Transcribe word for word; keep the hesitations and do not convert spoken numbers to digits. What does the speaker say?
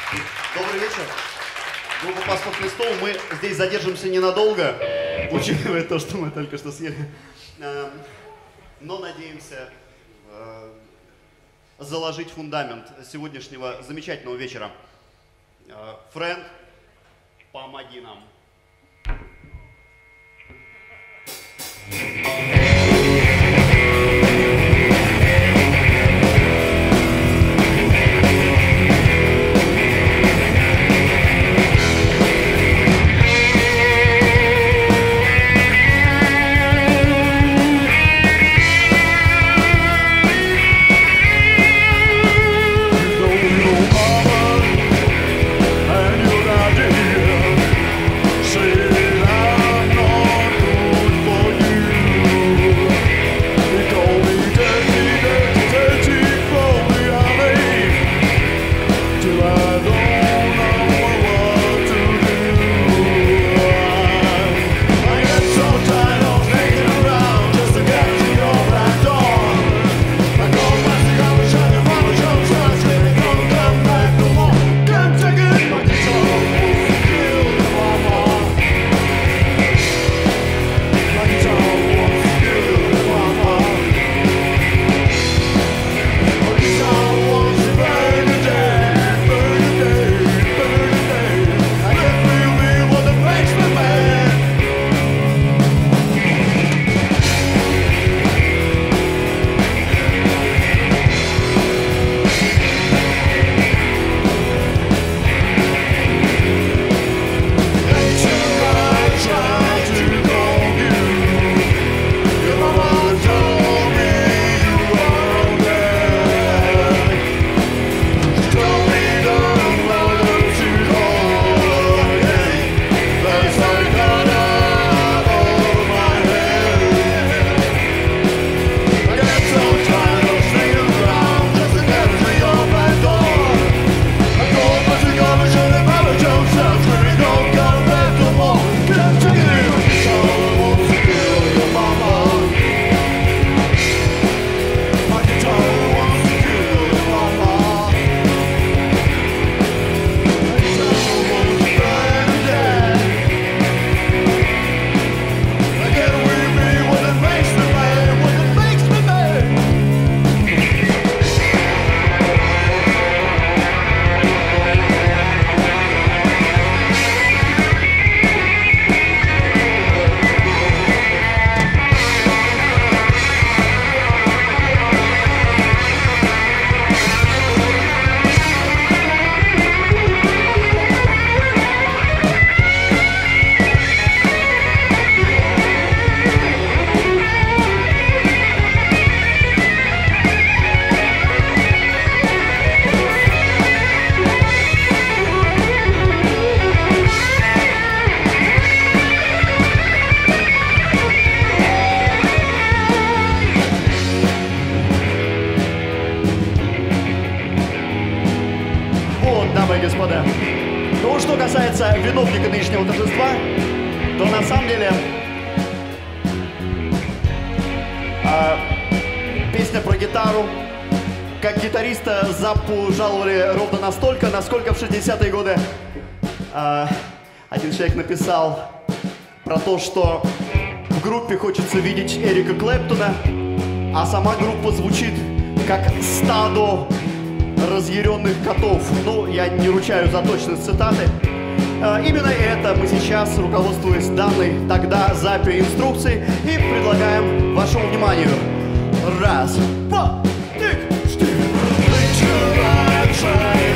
Добрый вечер. Группа «Паспортный стол». Мы здесь задержимся ненадолго, учитывая то, что мы только что съели. Но надеемся заложить фундамент сегодняшнего замечательного вечера. Фрэнк, помоги нам. Виновника нынешнего торжества, то на самом деле э, песня про гитару, как гитариста Заппу жаловали ровно настолько, насколько в шестидесятые годы э, один человек написал про то, что в группе хочется видеть Эрика Клэптона, а сама группа звучит как стадо разъяренных котов. Ну, я не ручаюсь за точность цитаты. Именно это мы сейчас, руководствуясь данной тогда записью инструкций, и предлагаем вашему вниманию. Раз, два, три, четыре.